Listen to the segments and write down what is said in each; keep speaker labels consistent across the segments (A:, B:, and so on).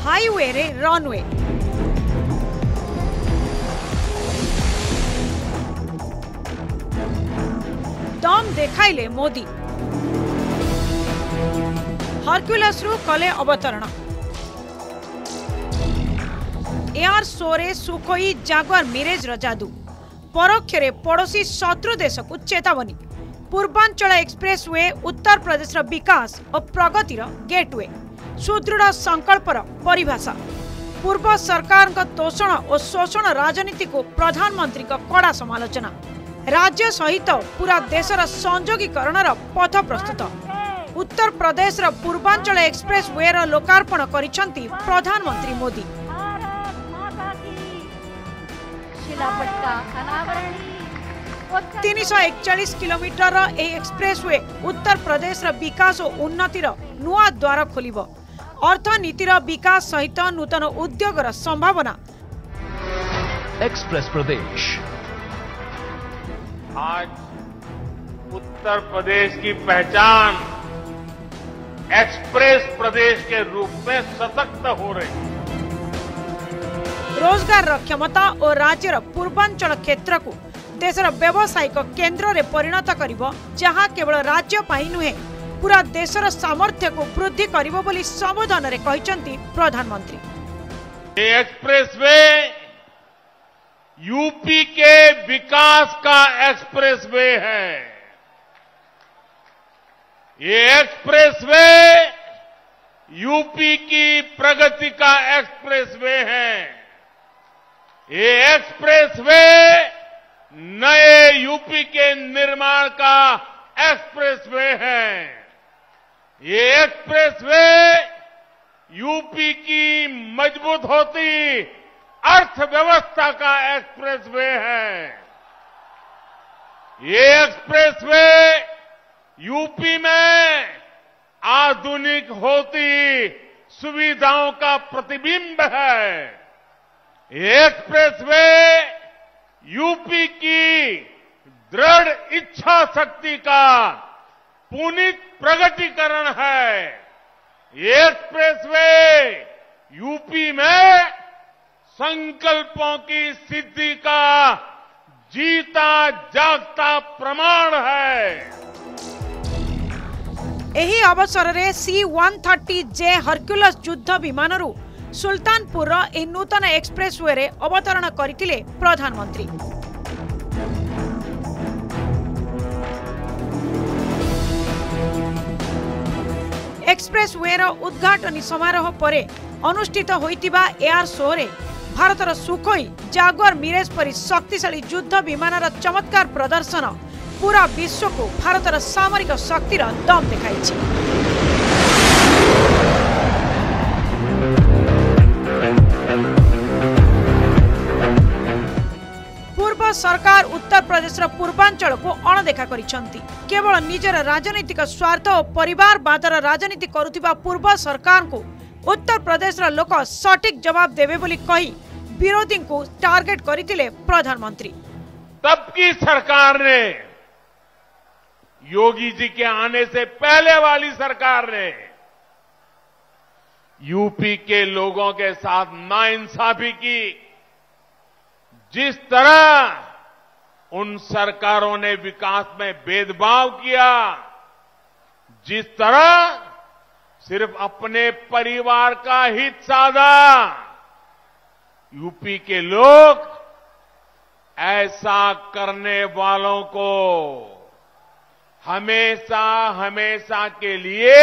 A: Highway रे runway. दम देखाइले मोदी। हरक्युलस रु कले अवतरण। एयर शो रे सुखोई जागुआर मिरेज रो जादू। परोक्षरे पड़ोसी शत्रु देश को चेतावनी। पूर्वांचल एक्सप्रेसवे उत्तर प्रदेश रो विकास और प्रगतिर गेटवे। सुदृढ़ संकल्पर परिभाषा। पूर्व सरकार तोषण और शोषण राजनीति को प्रधानमंत्री कड़ा समालोचना। राज्य सहित पूरा देशर संयोगीकरण पथ प्रस्तुत। उत्तर प्रदेश रो पूर्वांचल एक्सप्रेसवे रो लोकार्पण करिसेंती प्रधानमंत्री मोदी। 341 किलोमीटर एक्सप्रेसवे उत्तर प्रदेश विकास और उन्नतिर नुआ द्वार खोलिब। अर्थनीतिर विकास सहित नूतन उद्योगर संभावना।
B: एक्सप्रेस प्रदेश।
C: आज उत्तर प्रदेश की पहचान एक्सप्रेस प्रदेश के रूप में सशक्त हो रही है।
A: रोजगार क्षमता और राज्यर पूर्वांचल क्षेत्र को देशर व्यावसायिक केन्द्र रे परिणत करिवो, जहां केवल राज्य पाई नुहे पूरा देशर सामर्थ्य को वृद्धि करिवो बोली संबोधन रे कहिसंती प्रधानमंत्री।
C: ये एक्सप्रेसवे यूपी के विकास का एक्सप्रेसवे है। ये एक्सप्रेसवे यूपी की प्रगति का एक्सप्रेसवे है। ये एक्सप्रेसवे नए यूपी के निर्माण का एक्सप्रेसवे है। ये एक्सप्रेसवे यूपी की मजबूत होती अर्थव्यवस्था का एक्सप्रेसवे है। ये एक्सप्रेसवे यूपी में आधुनिक होती सुविधाओं का प्रतिबिंब है। ये एक्सप्रेसवे यूपी की दृढ़ इच्छा शक्ति का पुनीत प्रगटीकरण है। ये एक्सप्रेसवे यूपी में संकल्पों की सिद्धि का जीता जागता प्रमाण है।
A: एही अवसर रे C-130J हरक्युलस युद्ध विमान सुल्तानपुर ए नूतन एक्सप्रेसवे रे अवतरण करथिले प्रधानमंत्री। एक्सप्रेसवे रो उद्घाटनी समारोह परे अनुष्ठित होइतिबा एयर शो रे भारतर सुखोई जागुआर मिरेज परि शक्तिशाली युद्ध विमान चमत्कार प्रदर्शन पूरा विश्व को भारतर सामरिक शक्तिर दम देखाइछि। पूर्व सरकार उत्तर प्रदेश पूर्वांचल को अणदेखा करिसेंती। केवल निजर राजनीतिक स्वार्थ और परिवारवादर राजनीति करुथिबा पूर्व सरकार को उत्तर प्रदेश लोक सटीक जवाब देवे बोली कही विरोधी को टारगेट करथिले प्रधानमंत्री।
C: तब की सरकार ने, योगी जी के आने से पहले वाली सरकार ने यूपी के लोगों के साथ नाइंसाफी की। जिस तरह उन सरकारों ने विकास में भेदभाव किया, जिस तरह सिर्फ अपने परिवार का हित साधा, यूपी के लोग ऐसा करने वालों को हमेशा हमेशा के लिए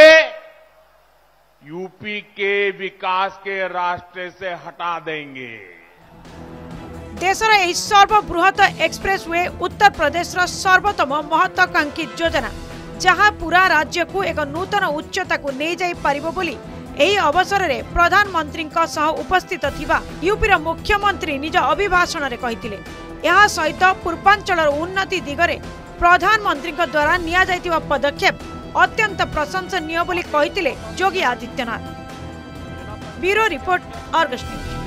C: यूपी के विकास के रास्ते से हटा देंगे।
A: देशर यही सर्वबृहत एक्सप्रेसवे उत्तर प्रदेश सर्वोत्तम महत्वाकांक्षी योजना, जहां पूरा राज्य को एक नूतन उच्चता को नहीं जाई पारिबो बोली एही अवसर रे प्रधानमंत्री सह उपस्थित थिबा यूपी मुख्यमंत्री निज अभिभाषण रे कहिथिले। यह सहित पूर्वांचल उन्नति दिगरे प्रधानमंत्री द्वारा निया जाइतिबा पदक्षेप अत्यंत प्रशंसनीय बोली कहिथिले Yogi Adityanath. Bureau report, Argus news.